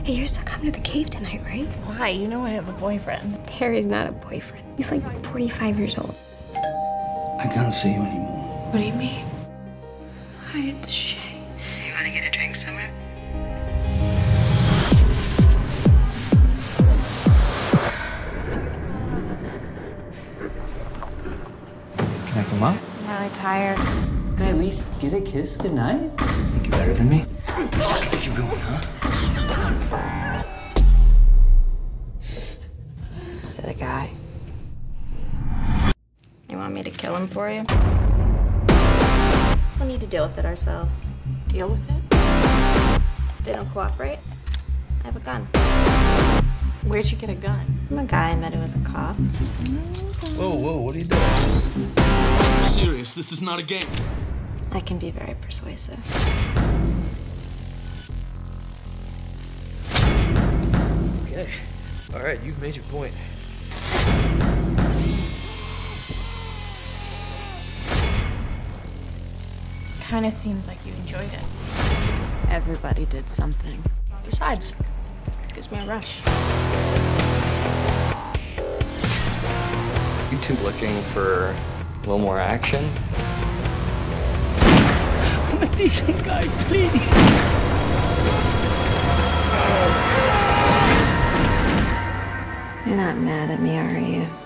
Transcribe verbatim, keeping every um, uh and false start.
Hey, you're still coming to the cave tonight, right? Why? You know I have a boyfriend. Harry's not a boyfriend. He's like forty-five years old. I can't see you anymore. What do you mean? I had to shave. You want to get a drink somewhere? Can I come up? I'm really tired. Can I at least get a kiss goodnight? Think you're better than me? Where you going, huh? Is it a guy? You want me to kill him for you? We'll need to deal with it ourselves. Deal with it? If they don't cooperate, I have a gun. Where'd you get a gun? From a guy I met who was a cop. Whoa, whoa, what are you doing? I'm serious, this is not a game. I can be very persuasive. Okay, all right, you've made your point. Kind of seems like you enjoyed it. Everybody did something. Besides, it gives me a rush. You two looking for a little more action? I'm a decent guy, please. You're not mad at me, are you?